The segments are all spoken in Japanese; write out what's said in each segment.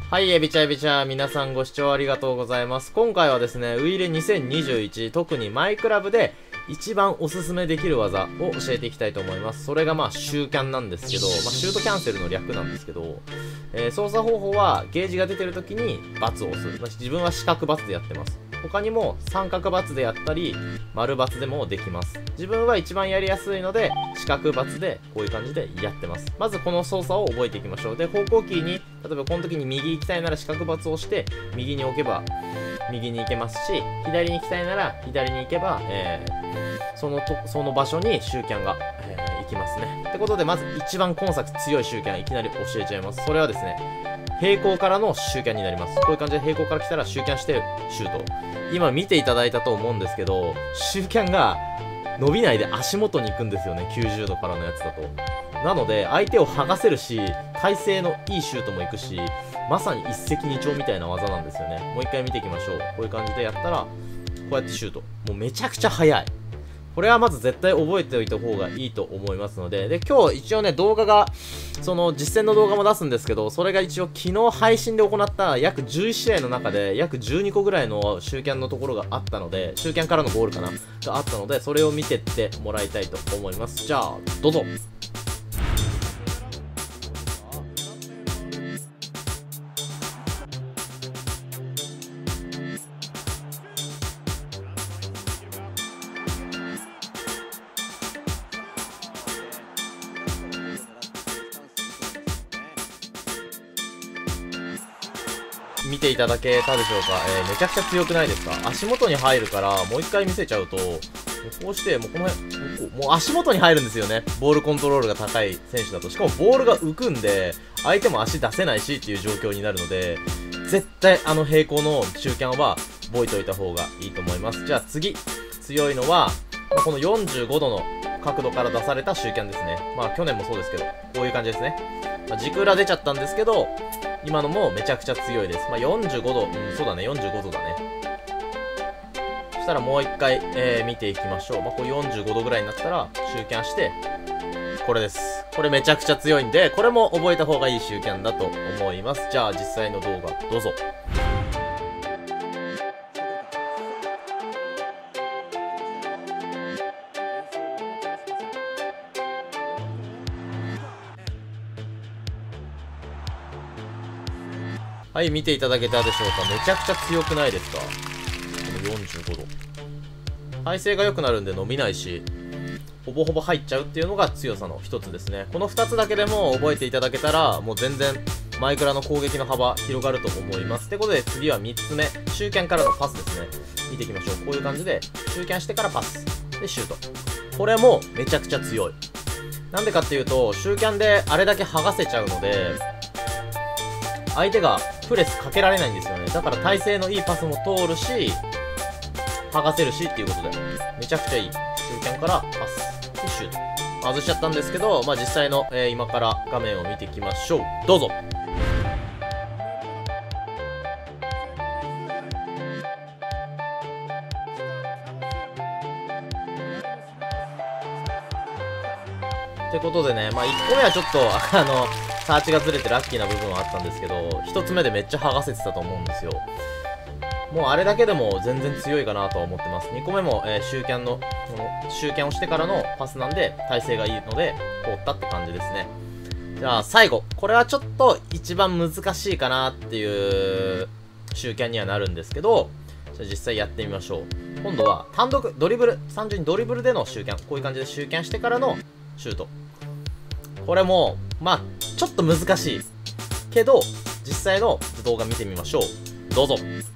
はい、エビチャエビチャ、皆さんご視聴ありがとうございます。今回はですね、ウイレ2021、特にマイクラブで一番おすすめできる技を教えていきたいと思います。それがシューキャンなんですけど、シュートキャンセルの略なんですけど、操作方法はゲージが出てる時に×を押す。自分は四角×でやってます。他にも三角×でやったり、丸×でもできます。自分は一番やりやすいので、四角×でこういう感じでやってます。まずこの操作を覚えていきましょう。で、方向キーに、例えばこの時に右行きたいなら四角×を押して、右に置けば右に行けますし、左に行きたいなら左に行けば、その場所にシューキャンが、行きますね。ってことで、まず一番今作強いシューキャンいきなり教えちゃいます。それはですね、平行からのシューキャンになります。こういう感じで平行から来たらシューキャンしてシュート。今見ていただいたと思うんですけど、シューキャンが伸びないで足元に行くんですよね。90度からのやつだと。なので、相手を剥がせるし、体勢のいいシュートも行くし、まさに一石二鳥みたいな技なんですよね。もう一回見ていきましょう。こういう感じでやったら、こうやってシュート。もうめちゃくちゃ速い。これはまず絶対覚えておいた方がいいと思いますので、で、今日一応ね、動画が、その実践の動画も出すんですけど、それが一応昨日配信で行った約11試合の中で、約12個ぐらいのシューキャンのところがあったので、シューキャンからのボールかながあったので、それを見てってもらいたいと思います。じゃあ、どうぞ。見ていただけたでしょうか。めちゃくちゃ強くないですか？足元に入るから、もう一回見せちゃうと、こうして、もうこの辺、もう足元に入るんですよね。ボールコントロールが高い選手だと。しかもボールが浮くんで、相手も足出せないしっていう状況になるので、絶対あの平行のシューキャンは覚えておいた方がいいと思います。じゃあ次、強いのは、この45度の角度から出されたシューキャンですね。去年もそうですけど、こういう感じですね。軸裏出ちゃったんですけど、今のもめちゃくちゃ強いです。45度、そうだね、45度だね。そしたらもう一回、見ていきましょう。これ45度ぐらいになったら、シューキャンして、これです。これめちゃくちゃ強いんで、これも覚えた方がいいシューキャンだと思います。じゃあ実際の動画、どうぞ。はい、見ていただけたでしょうか。めちゃくちゃ強くないですか？この45度。体勢が良くなるんで伸びないし、ほぼほぼ入っちゃうっていうのが強さの一つですね。この2つだけでも覚えていただけたら、もう全然マイクラの攻撃の幅広がると思います。ってことで次は3つ目、シューキャンからのパスですね。見ていきましょう。こういう感じで、シューキャンしてからパス。で、シュート。これもめちゃくちゃ強い。なんでかっていうと、シューキャンであれだけ剥がせちゃうので、相手がプレスかけられないんですよね。だから体勢のいいパスも通るし、剥がせるしっていうことで、めちゃくちゃいい。シューキャンからパス。で、シュート。外しちゃったんですけど、実際の、今から画面を見ていきましょう。どうぞ。ってことでね、1個目はちょっと、サーチがずれてラッキーな部分はあったんですけど、1つ目でめっちゃ剥がせてたと思うんですよ。もうあれだけでも全然強いかなとは思ってます。2個目も、シューキャンをしてからのパスなんで、体勢がいいので、通ったって感じですね。じゃあ最後。これはちょっと一番難しいかなっていうシューキャンにはなるんですけど、じゃあ実際やってみましょう。今度は単独、ドリブル、単純にドリブルでのシューキャン。こういう感じでシューキャンしてからのシュート。これも、ちょっと難しい。けど、実際の動画見てみましょう。どうぞ。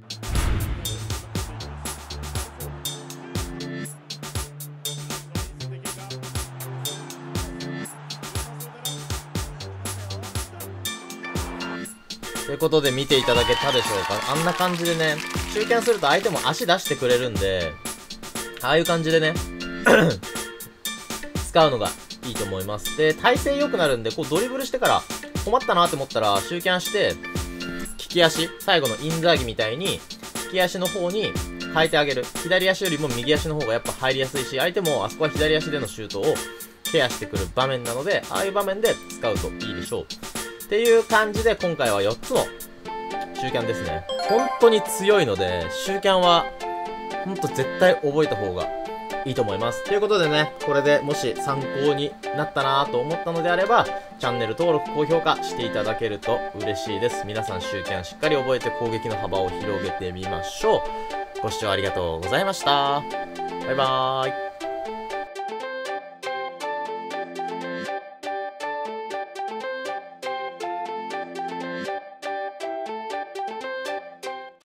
ということで見ていただけたでしょうか。あんな感じでね、シューキャンすると相手も足出してくれるんで、ああいう感じでね、使うのがいいと思います。で、体勢良くなるんで、こうドリブルしてから困ったなって思ったら、シューキャンして、利き足、最後のインザーギみたいに、利き足の方に変えてあげる。左足よりも右足の方がやっぱ入りやすいし、相手もあそこは左足でのシュートをケアしてくる場面なので、ああいう場面で使うといいでしょう。っていう感じで今回は4つのシューキャンですね。本当に強いので、シューキャンは、ほんと絶対覚えた方がいいと思います。ということでね、これでもし参考になったなと思ったのであれば、チャンネル登録、高評価していただけると嬉しいです。皆さん、シューキャンしっかり覚えて攻撃の幅を広げてみましょう。ご視聴ありがとうございました。バイバーイ。